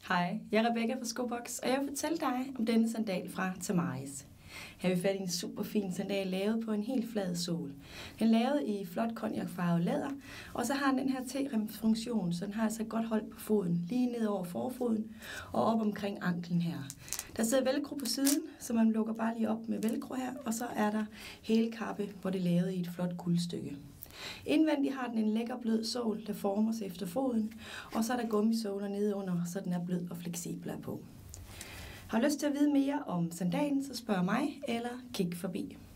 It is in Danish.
Hej, jeg er Rebecca fra Skobox, og jeg vil fortælle dig om denne sandal fra Tamaris. Her har vi fat i en super fin sandal lavet på en helt flad sål. Den er lavet i flot cognacfarvet læder, og så har den her T-remsfunktion, så den har altså godt hold på foden, lige ned over forfoden og op omkring anklen her. Der sidder velcro på siden, så man lukker bare lige op med velcro her, og så er der hælkappe, hvor det er lavet i et flot guldstykke. Indvendigt har den en lækker blød sål, der former sig efter foden, og så er der gummisåler nede under, så den er blød og fleksibel på. Har du lyst til at vide mere om sandalen, så spørg mig eller kig forbi.